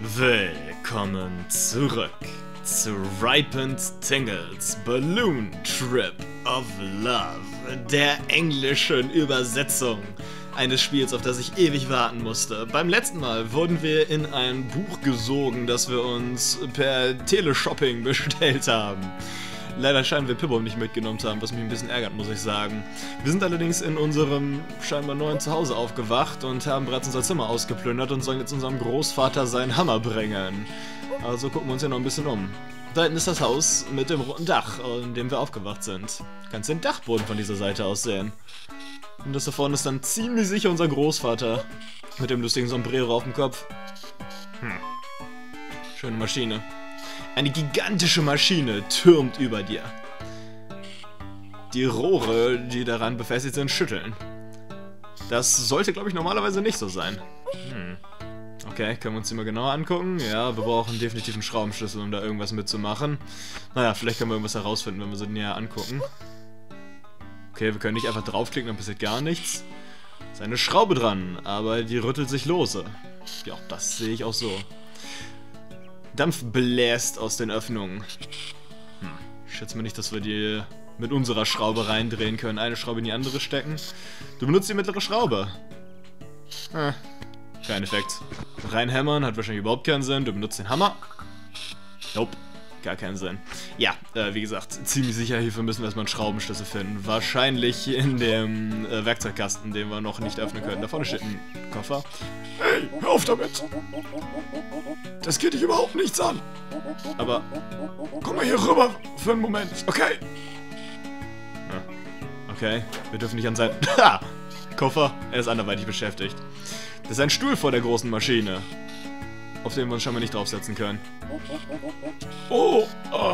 Willkommen zurück zu Ripened Tingles Balloon Trip of Love, der englischen Übersetzung eines Spiels, auf das ich ewig warten musste. Beim letzten Mal wurden wir in ein Buch gesogen, das wir uns per Teleshopping bestellt haben. Leider scheinen wir Pippo nicht mitgenommen zu haben, was mich ein bisschen ärgert, muss ich sagen. Wir sind allerdings in unserem scheinbar neuen Zuhause aufgewacht und haben bereits unser Zimmer ausgeplündert und sollen jetzt unserem Großvater seinen Hammer bringen. Also gucken wir uns hier noch ein bisschen um. Da hinten ist das Haus mit dem roten Dach, in dem wir aufgewacht sind. Kannst den Dachboden von dieser Seite aus sehen. Und das da vorne ist dann ziemlich sicher unser Großvater. Mit dem lustigen Sombrero auf dem Kopf. Schöne Maschine. Eine gigantische Maschine türmt über dir. Die Rohre, die daran befestigt sind, schütteln. Das sollte, glaube ich, normalerweise nicht so sein. Okay, können wir uns die mal genauer angucken? Ja, wir brauchen definitiv einen Schraubenschlüssel, um da irgendwas mitzumachen. Naja, vielleicht können wir irgendwas herausfinden, wenn wir sie näher angucken. Okay, wir können nicht einfach draufklicken, dann passiert gar nichts. Ist eine Schraube dran, aber die rüttelt sich lose. Ja, das sehe ich auch so. Dampf bläst aus den Öffnungen. Ich schätze mal nicht, dass wir die mit unserer Schraube reindrehen können. Eine Schraube in die andere stecken. Du benutzt die mittlere Schraube. Kein Effekt. Reinhämmern hat wahrscheinlich überhaupt keinen Sinn. Du benutzt den Hammer. Nope. Gar keinen Sinn. Ja, wie gesagt, ziemlich sicher hierfür müssen wir erstmal einen Schraubenschlüssel finden. Wahrscheinlich in dem Werkzeugkasten, den wir noch nicht öffnen können. Da vorne steht ein Koffer. Hey, hör auf damit! Das geht dich überhaupt nichts an! Aber... Komm mal hier rüber für einen Moment, okay? Okay, wir dürfen nicht an sein... Ha! Koffer, er ist anderweitig beschäftigt. Das ist ein Stuhl vor der großen Maschine, auf den wir uns scheinbar nicht draufsetzen können. Oh,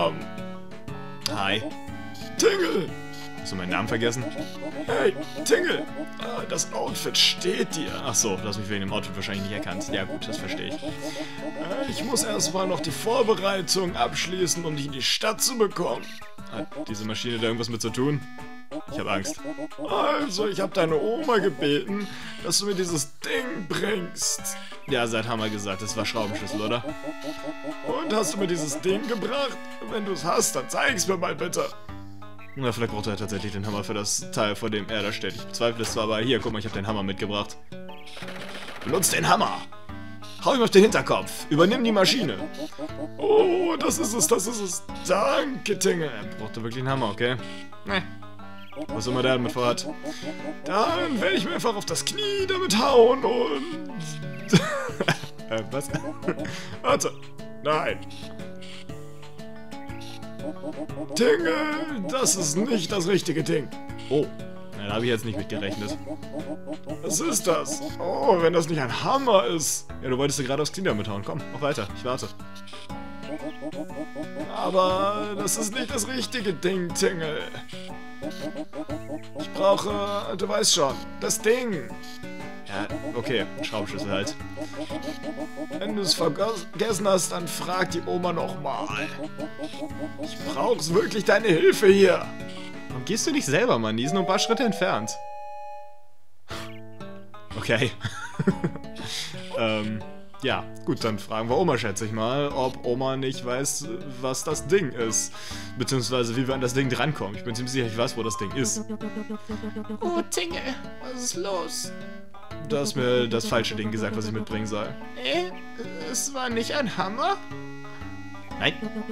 Hi. Tingle! Hast du meinen Namen vergessen? Hey, Tingle! Das Outfit steht dir. Ach so, du hast mich wegen dem Outfit wahrscheinlich nicht erkannt. Ja gut, das verstehe ich. Ich muss erstmal noch die Vorbereitung abschließen, um dich in die Stadt zu bekommen. Hat diese Maschine da irgendwas mit zu tun? Ich habe Angst. Also, ich habe deine Oma gebeten, dass du mir dieses Ding bringst. Ja, sie hat Hammer gesagt, das war Schraubenschlüssel, oder? Und hast du mir dieses Ding gebracht? Wenn du es hast, dann zeig's mir mal bitte. Na, vielleicht braucht er tatsächlich den Hammer für das Teil, vor dem er da steht. Ich bezweifle es zwar, aber hier, guck mal, ich habe den Hammer mitgebracht. Benutzt den Hammer! Hau ihm auf den Hinterkopf! Übernimm die Maschine! Oh, das ist es. Danke, Tingle. Er brauchte wirklich einen Hammer, okay? Nee. Was immer der damit vorhat. Dann werde ich mir einfach auf das Knie damit hauen und... Was? Warte. Nein. Tingle, das ist nicht das richtige Ding. Oh, da habe ich jetzt nicht mit gerechnet. Was ist das? Oh, wenn das nicht ein Hammer ist. Ja, du wolltest dir gerade aufs Knie damit hauen. Komm, mach weiter. Ich warte. Aber das ist nicht das richtige Ding, Tingle. Ich brauche, du weißt schon, das Ding. Ja, okay, Schraubenschlüssel halt. Wenn du es vergessen hast, dann frag die Oma nochmal. Ich brauche wirklich deine Hilfe hier. Warum gehst du nicht selber, Mann? Die ist nur ein paar Schritte entfernt. Okay. Ja, gut, dann fragen wir Oma, schätze ich mal, ob Oma nicht weiß, was das Ding ist. Beziehungsweise, wie wir an das Ding drankommen. Ich bin ziemlich sicher, ich weiß, wo das Ding ist. Oh, Tingle, was ist los? Du hast mir das falsche Ding gesagt, was ich mitbringen soll. Es war nicht ein Hammer? Nein.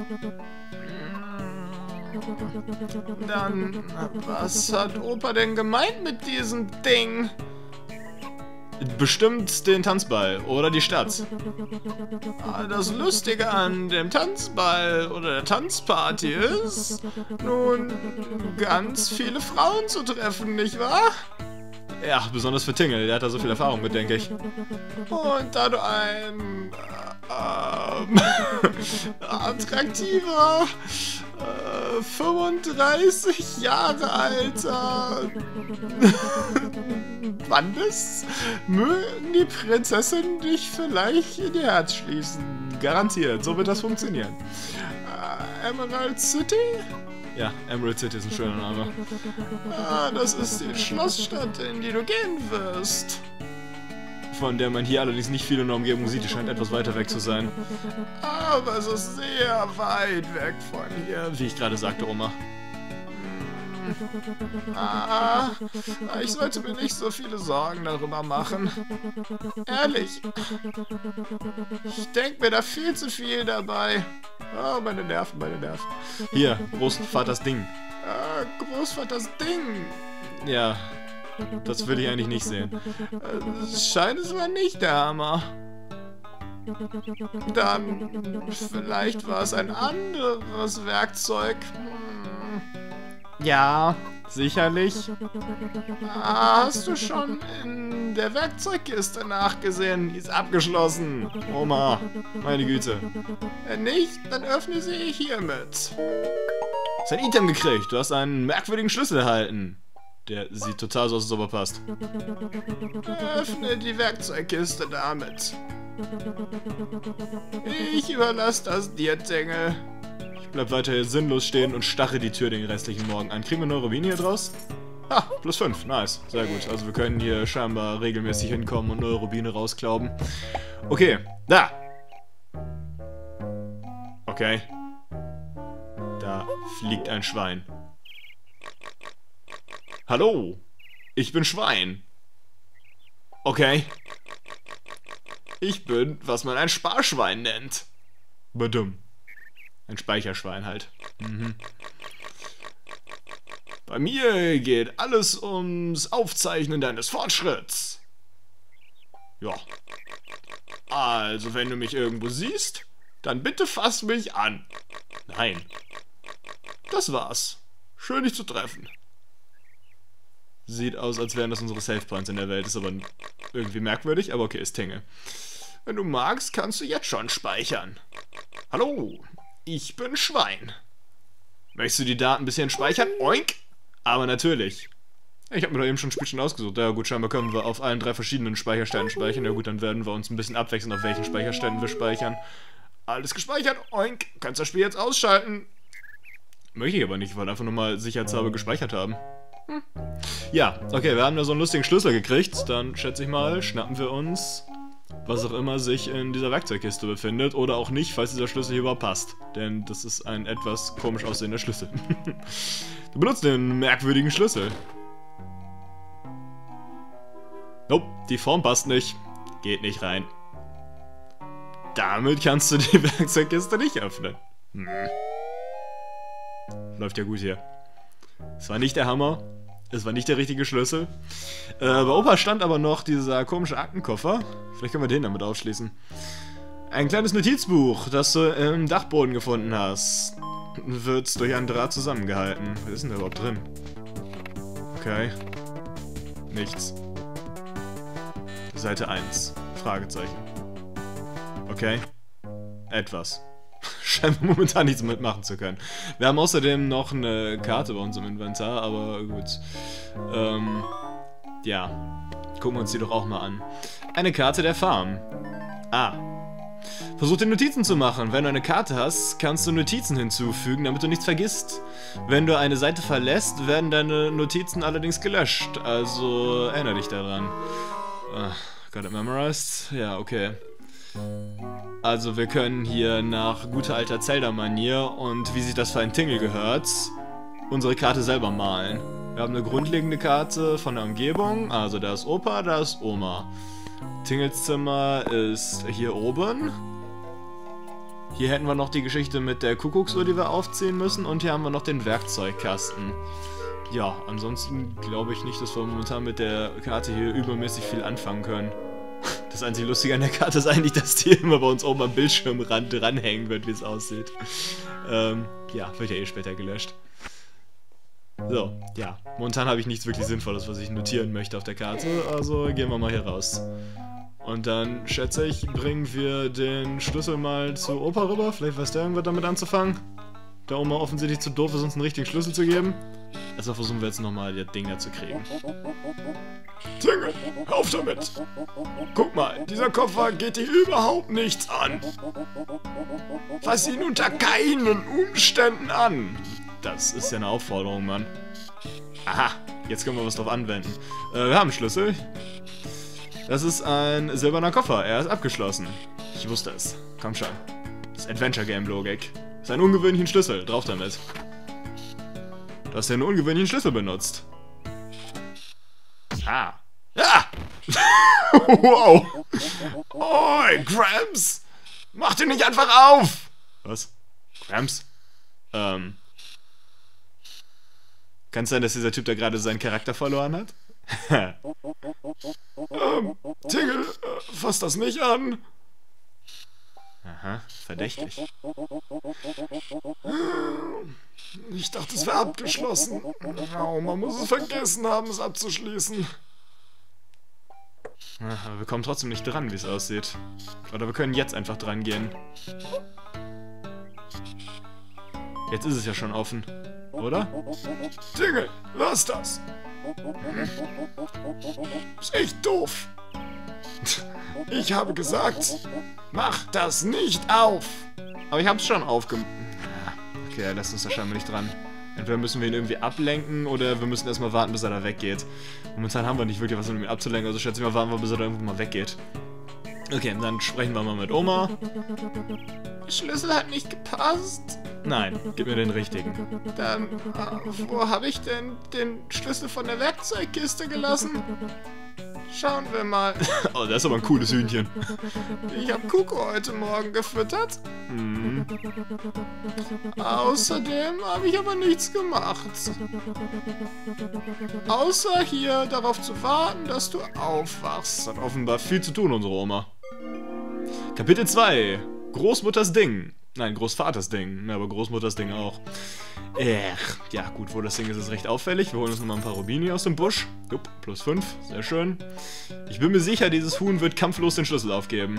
Dann, was hat Opa denn gemeint mit diesem Ding? Bestimmt den Tanzball oder die Stadt. Das Lustige an dem Tanzball oder der Tanzparty ist, nun, ganz viele Frauen zu treffen, nicht wahr? Ja, besonders für Tingle, der hat da so viel Erfahrung mit, denke ich. Und da du ein attraktiver 35 Jahre alter Mann bist, mögen die Prinzessin dich vielleicht in ihr Herz schließen. Garantiert, so wird das funktionieren. Emerald City? Ja, Emerald City ist ein schöner Name. Das ist die Schlossstadt, in die du gehen wirst. von der man hier allerdings nicht viel in der Umgebung sieht. Die scheint etwas weiter weg zu sein. Aber es ist sehr weit weg von hier. Wie ich gerade sagte, Oma. Ich sollte mir nicht so viele Sorgen darüber machen. Ehrlich. Ich denke mir da viel zu viel dabei. Oh, meine Nerven, meine Nerven. Hier, Großvaters Ding. Großvaters Ding. Ja, das will ich eigentlich nicht sehen. Scheint es war nicht der Hammer. Dann, vielleicht war es ein anderes Werkzeug. Ja, sicherlich. Hast du schon in der Werkzeugkiste nachgesehen? Die ist abgeschlossen. Oma, meine Güte. Wenn nicht, dann öffne sie hiermit. Du hast ein Item gekriegt. Du hast einen merkwürdigen Schlüssel erhalten. Der sieht total so aus, als ob er passt. Öffne die Werkzeugkiste damit. Ich überlasse das dir, Tingle. Ich bleib weiter hier sinnlos stehen und starre die Tür den restlichen Morgen an. Kriegen wir eine Rubine hier draus? Ah, +5. Nice. Sehr gut. Also wir können hier scheinbar regelmäßig hinkommen und neue Rubine rausklauben. Okay. Da! Okay. Da fliegt ein Schwein. Hallo! Ich bin Schwein. Okay. Ich bin, was man ein Sparschwein nennt. Badum. Ein Speicherschwein halt. Bei mir geht alles ums Aufzeichnen deines Fortschritts. Ja. Also, wenn du mich irgendwo siehst, dann bitte fass mich an. Nein. Das war's. Schön, dich zu treffen. Sieht aus, als wären das unsere Savepoints in der Welt. Ist aber irgendwie merkwürdig, aber okay, ist Tingle. Wenn du magst, kannst du jetzt schon speichern. Hallo, ich bin Schwein. Möchtest du die Daten ein bisschen speichern? Oink! Aber natürlich. Ich habe mir da eben schon ein Spiel ausgesucht. Ja gut, scheinbar können wir auf allen 3 verschiedenen Speicherständen speichern. Ja gut, dann werden wir uns ein bisschen abwechseln, auf welchen Speicherständen wir speichern. Alles gespeichert. Oink! Kannst das Spiel jetzt ausschalten. Möchte ich aber nicht, weil einfach nur mal sicherheitshalber gespeichert haben. Ja, okay, wir haben da so einen lustigen Schlüssel gekriegt. Dann schätze ich mal, schnappen wir uns, was auch immer sich in dieser Werkzeugkiste befindet. Oder auch nicht, falls dieser Schlüssel hier überhaupt passt. Denn das ist ein etwas komisch aussehender Schlüssel. Du benutzt den merkwürdigen Schlüssel. Nope, die Form passt nicht. Geht nicht rein. Damit kannst du die Werkzeugkiste nicht öffnen. Läuft ja gut hier. Es war nicht der Hammer. Es war nicht der richtige Schlüssel. Bei Opa stand aber noch dieser komische Aktenkoffer. Vielleicht können wir den damit aufschließen. Ein kleines Notizbuch, das du im Dachboden gefunden hast. Wird durch einen Draht zusammengehalten. Was ist denn da überhaupt drin? Okay. Nichts. Seite 1. Fragezeichen. Okay. Etwas. Scheint momentan nichts mitmachen zu können. Wir haben außerdem noch eine Karte bei uns im Inventar, aber gut. Ja. Gucken wir uns die doch auch mal an. Eine Karte der Farm. Ah. Versuch dir Notizen zu machen. Wenn du eine Karte hast, kannst du Notizen hinzufügen, damit du nichts vergisst. Wenn du eine Seite verlässt, werden deine Notizen allerdings gelöscht. Also erinnere dich daran. Got it memorized? Ja, okay. Also wir können hier nach guter alter Zelda-Manier und wie sich das für ein Tingle gehört, unsere Karte selber malen. Wir haben eine grundlegende Karte von der Umgebung, also da ist Opa, da ist Oma. Tingles Zimmer ist hier oben. Hier hätten wir noch die Geschichte mit der Kuckucksuhr, die wir aufziehen müssen, und hier haben wir noch den Werkzeugkasten. Ja, ansonsten glaube ich nicht, dass wir momentan mit der Karte hier übermäßig viel anfangen können. Das einzige Lustige an der Karte ist eigentlich, dass die immer bei uns oben am Bildschirmrand dranhängen wird, wie es aussieht. Ja, wird ja eh später gelöscht. So, ja. Momentan habe ich nichts wirklich Sinnvolles, was ich notieren möchte auf der Karte, also gehen wir mal hier raus. Und dann, schätze ich, bringen wir den Schlüssel mal zu Opa rüber. Vielleicht weiß der irgendwas damit anzufangen. Der Oma offensichtlich zu doof ist, uns einen richtigen Schlüssel zu geben. Also versuchen wir jetzt nochmal das Ding da zu kriegen. Tingle, hör auf damit! Guck mal, dieser Koffer geht dich überhaupt nichts an. Fass ihn unter keinen Umständen an. Das ist ja eine Aufforderung, Mann. Aha, jetzt können wir was drauf anwenden. Wir haben einen Schlüssel. Das ist ein silberner Koffer. Er ist abgeschlossen. Ich wusste es. Komm schon. Das ist Adventure-Game-Logik. Das ist ein ungewöhnlichen Schlüssel. Drauf damit. Du hast ja einen ungewöhnlichen Schlüssel benutzt. Ah. Ah! Wow! Oi, Gramps! Mach den nicht einfach auf! Was? Gramps? Kann es sein, dass dieser Typ da gerade seinen Charakter verloren hat? Tingle, fass das nicht an. Aha, verdächtig. Ich dachte, es wäre abgeschlossen. Oh, man muss es vergessen haben, es abzuschließen. Aber wir kommen trotzdem nicht dran, wie es aussieht. Oder wir können jetzt einfach dran gehen. Jetzt ist es ja schon offen, oder? Tingle, lass das. Ist echt doof. Ich habe gesagt, mach das nicht auf. Aber ich hab's schon aufgemacht. Okay, er lässt uns da scheinbar nicht dran. Entweder müssen wir ihn irgendwie ablenken oder wir müssen erstmal warten, bis er da weggeht. Momentan haben wir nicht wirklich was, um ihn abzulenken, also schätze ich mal, warten wir, bis er da irgendwo mal weggeht. Okay, dann sprechen wir mal mit Oma. Der Schlüssel hat nicht gepasst. Nein, gib mir den richtigen. Dann, wo habe ich denn den Schlüssel von der Werkzeugkiste gelassen? Schauen wir mal. Oh, das ist aber ein cooles Hühnchen. Ich habe Kuko heute Morgen gefüttert. Mhm. Außerdem habe ich aber nichts gemacht. Außer hier darauf zu warten, dass du aufwachst. Das hat offenbar viel zu tun, unsere Oma. Kapitel 2. Großmutters Ding. Nein, Großvaters Ding. Ja, aber Großmutters Ding auch. Ja gut, wo das Ding ist, ist recht auffällig. Wir holen uns nochmal ein paar Rubini aus dem Busch. Jupp, plus 5. Sehr schön. Ich bin mir sicher, dieses Huhn wird kampflos den Schlüssel aufgeben.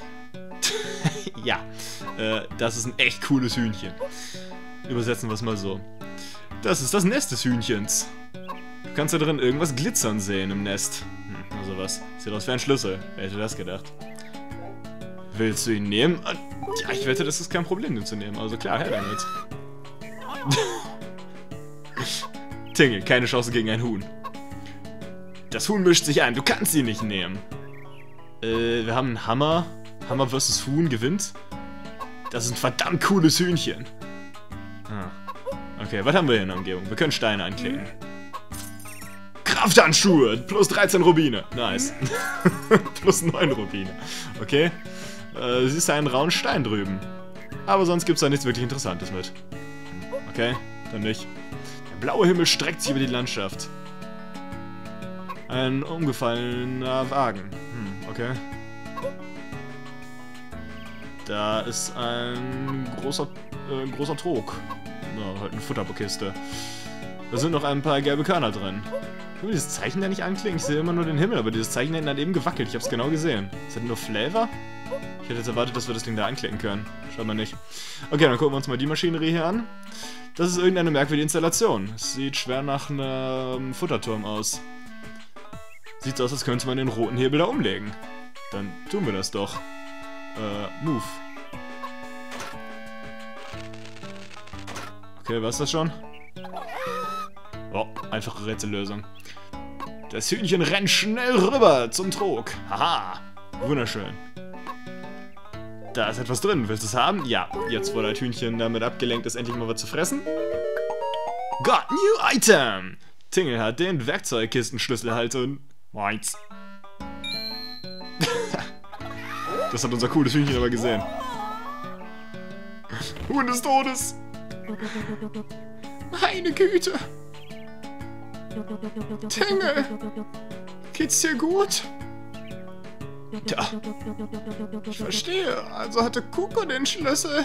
Ja, das ist ein echt cooles Hühnchen. Übersetzen wir es mal so. Das ist das Nest des Hühnchens. Du kannst da drin irgendwas glitzern sehen im Nest. Also was. Sieht aus wie ein Schlüssel. Wer hätte das gedacht? Willst du ihn nehmen? Ja, ich wette, das ist kein Problem, den zu nehmen. Also klar, her damit. Tingle, keine Chance gegen ein Huhn. Das Huhn mischt sich ein, du kannst ihn nicht nehmen. Wir haben einen Hammer. Hammer vs. Huhn gewinnt. Das ist ein verdammt cooles Hühnchen. Okay, was haben wir hier in der Umgebung? Wir können Steine anklicken. Krafthandschuhe, plus 13 Rubine. Nice. Plus 9 Rubine. Okay. Siehst du einen rauen Stein drüben. Aber sonst gibt es da nichts wirklich Interessantes mit. Okay, dann nicht. Der blaue Himmel streckt sich über die Landschaft. Ein umgefallener Wagen. Okay. Da ist ein großer Trog. Ja, halt eine Futterkiste. Da sind noch ein paar gelbe Körner drin. Können wir dieses Zeichen da nicht anklicken? Ich sehe immer nur den Himmel, aber dieses Zeichen da hinten hat eben gewackelt. Ich habe es genau gesehen. Ist das nur Flavor? Ich hätte jetzt erwartet, dass wir das Ding da anklicken können. Scheinbar nicht. Okay, dann gucken wir uns mal die Maschinerie hier an. Das ist irgendeine merkwürdige Installation. Es sieht schwer nach einem Futterturm aus. Sieht so aus, als könnte man den roten Hebel da umlegen. Dann tun wir das doch. Move. Okay, was ist das schon? Oh, einfache Rätsellösung. Das Hühnchen rennt schnell rüber zum Trog. Haha, wunderschön. Da ist etwas drin. Willst du es haben? Ja. Jetzt, wo das Hühnchen damit abgelenkt ist, endlich mal was zu fressen. Got new item! Tingle hat den Werkzeugkistenschlüsselhalter. Meins. Das hat unser cooles Hühnchen aber gesehen. Huhn des Todes! Meine Güte! Tingle! Geht's dir gut? Tja. Ich verstehe. Also hatte Kuko den Schlüssel.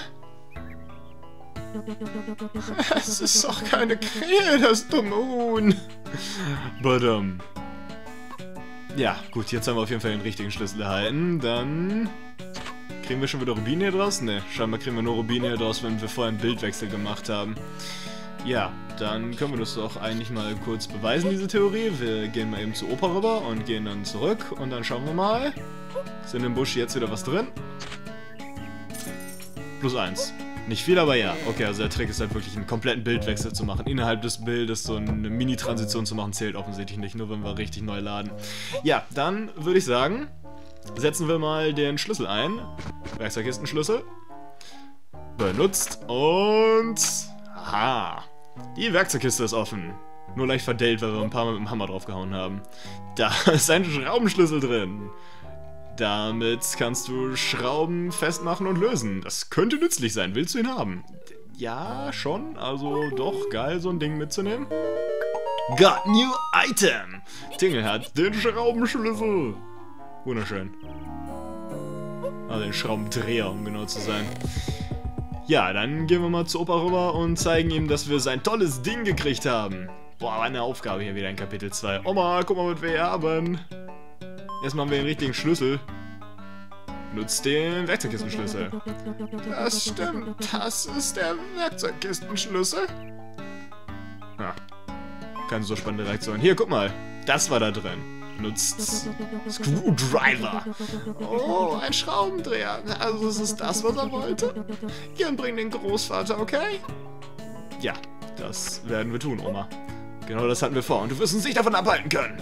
Es ist doch keine Krähe, das dumme Huhn. Badum. Ja, gut, jetzt haben wir auf jeden Fall den richtigen Schlüssel erhalten. Dann kriegen wir schon wieder Rubine hier draus? Ne, scheinbar kriegen wir nur Rubine hier draus, wenn wir vorher einen Bildwechsel gemacht haben. Ja, dann können wir das doch eigentlich mal kurz beweisen, diese Theorie. Wir gehen mal eben zu Opa rüber und gehen dann zurück. Und dann schauen wir mal. Ist in dem Busch jetzt wieder was drin? Plus 1. Nicht viel, aber ja. Okay, also der Trick ist halt wirklich einen kompletten Bildwechsel zu machen. Innerhalb des Bildes so eine Mini-Transition zu machen, zählt offensichtlich nicht, nur wenn wir richtig neu laden. Ja, dann würde ich sagen, setzen wir mal den Schlüssel ein. Werkzeugkistenschlüssel. Benutzt und... Aha. Die Werkzeugkiste ist offen. Nur leicht verdellt, weil wir ein paar Mal mit dem Hammer draufgehauen haben. Da ist ein Schraubenschlüssel drin. Damit kannst du Schrauben festmachen und lösen. Das könnte nützlich sein. Willst du ihn haben? Ja, schon. Also doch, geil, so ein Ding mitzunehmen. Got new item. Tingle hat den Schraubenschlüssel. Wunderschön. Also den Schraubendreher, um genau zu sein. Ja, dann gehen wir mal zu Opa rüber und zeigen ihm, dass wir sein tolles Ding gekriegt haben. Boah, eine Aufgabe hier wieder in Kapitel 2. Oma, guck mal, was wir hier haben. Erstmal haben wir den richtigen Schlüssel. Nutzt den Werkzeugkistenschlüssel. Das stimmt. Das ist der Werkzeugkistenschlüssel. Ja. Keine so spannende Reaktion. Hier, guck mal. Das war da drin. Nutzt Screwdriver. Oh, ein Schraubendreher. Also ist es das, was er wollte? Geh und bring den Großvater, okay? Ja, das werden wir tun, Oma. Genau das hatten wir vor und du wirst uns nicht davon abhalten können.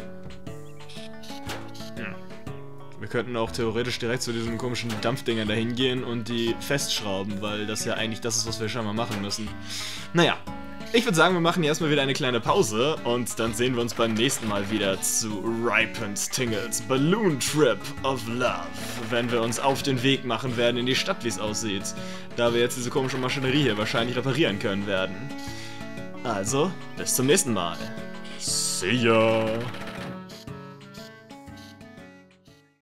Wir könnten auch theoretisch direkt zu diesen komischen Dampfdingern dahin gehen und die festschrauben, weil das ja eigentlich das ist, was wir schon mal machen müssen. Naja, ich würde sagen, wir machen hier erstmal wieder eine kleine Pause und dann sehen wir uns beim nächsten Mal wieder zu Ripened Tingles Balloon Trip of Love, wenn wir uns auf den Weg machen werden in die Stadt, wie es aussieht, da wir jetzt diese komische Maschinerie hier wahrscheinlich reparieren können werden. Also, bis zum nächsten Mal. See ya!